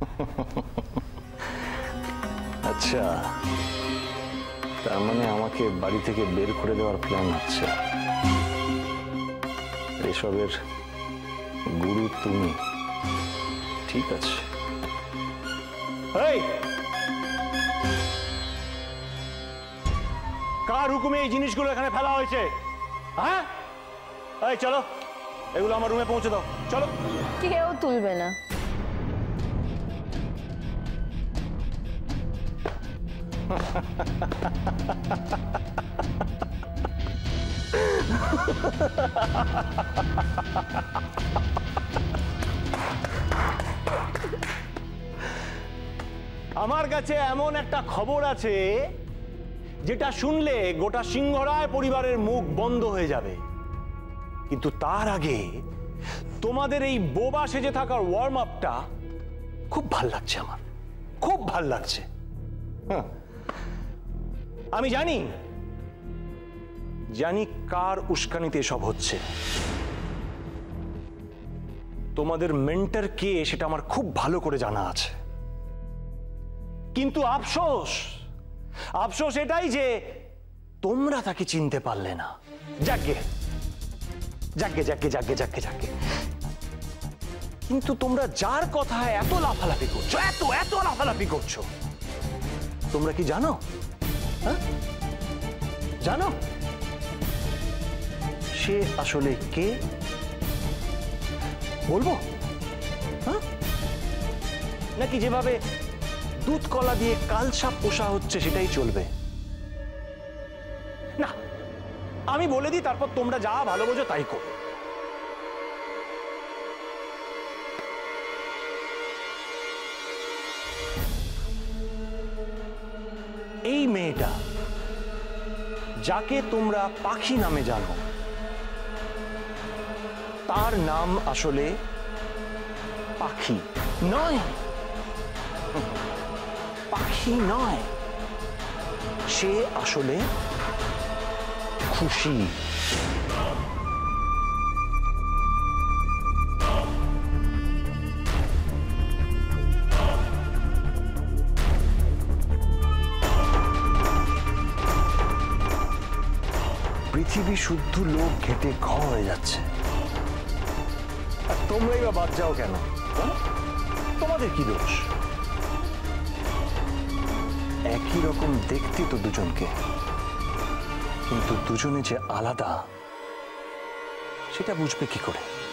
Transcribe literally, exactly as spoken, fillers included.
আচ্ছা, তার মানে আমাকে বাড়ি থেকে বের করে দেওয়ার প্ল্যান হচ্ছে। এসবের গুরু তুমি। ঠিক আছে। এই, কার হুকুমে এই জিনিসগুলো এখানে ফেলা হয়েছে? হ্যাঁ, এই চলো, এগুলো আমার রুমে পৌঁছে দাও। চলো। কেউ তুলবে না। আমার কাছে এমন একটা খবর আছে যেটা শুনলে গোটা সিংহরায় পরিবারের মুখ বন্ধ হয়ে যাবে, কিন্তু তার আগে তোমাদের এই বোবা সেজে থাকার ওয়ার্ম আপটা খুব ভাল লাগছে। আমার খুব ভাল লাগছে। হ্যাঁ, আমি জানি জানি কার উস্কানিতে সব হচ্ছে। তোমাদের মেন্টর কে সেটা আমার খুব ভালো করে জানা আছে, কিন্তু আফসোস আফসোস এটাই যে তোমরা তাকে চিনতে পারলে না। যাকে যাকে যাকে যাকে যাকে যাকে কিন্তু তোমরা যার কথায় এত লাফালাফি করছো, এত এত লাফালাফি করছো, তোমরা কি জানো? হ্যাঁ, জানো সে আসলে কে? বলবো? হ্যাঁ, নাকি যেভাবে দুধ কলা দিয়ে কালসাপ পোষা হচ্ছে সেটাই চলবে? না, আমি বলে দিই, তারপর তোমরা যা ভালো বোঝো তাই করো। এই মেয়েটা যাকে তোমরা পাখি নামে জানো, তার নাম আসলে পাখি নয়। পাখি নয়, সে আসলে খুশি। পৃথিবী শুদ্ধ লোক ঘেটে ঘ হয়ে যাচ্ছে, আর তোমরাই বা বাদ যাও কেন? তোমাদের কি দোষ? একই রকম দেখতে তো দুজনকে, কিন্তু দুজনে যে আলাদা সেটা বুঝবে কি করে?